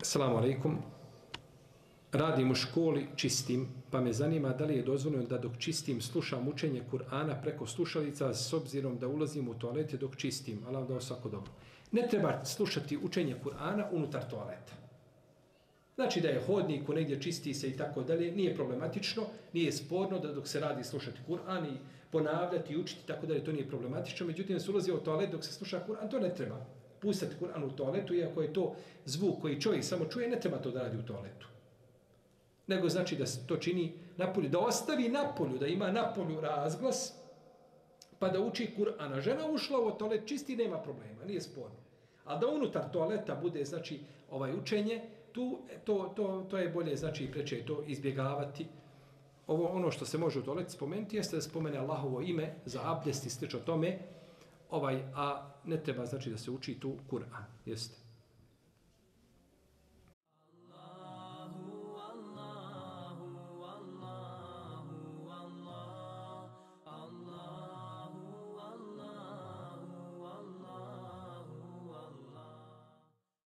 Assalamu alaikum. Radim u školi, čistim, pa me zanima da li je dozvoljeno da dok čistim slušam učenje Kur'ana preko slušalica s obzirom da ulazim u toalete dok čistim. Allah vam dao svako dobro. Ne treba slušati učenje Kur'ana unutar toaleta. Znači da je hodnik, negdje čisti se i tako dalje, nije problematično, nije sporno da dok se radi slušati Kur'an i ponavljati i učiti tako dalje, to nije problematično. Međutim, da se ulazi u toalet dok se sluša Kur'an, to ne treba. Pustati Kur'an u toaletu, iako je to zvuk koji čovjek samo čuje, ne treba to da radi u toaletu. Nego znači da se to čini napolju, da ostavi napolju, da ima napolju razglas, pa da uči Kur'ana. Žena ušla u toalet, čisti, nema problema, nije sporno. A da unutar toaleta bude, znači, učenje, to je bolje, znači, preče to izbjegavati. Ono što se može u toaletu spomenuti, jeste da spomene Allahovo ime za abdest i slično tome, a ne treba, znači, da se uči tu Kur'an, jeste.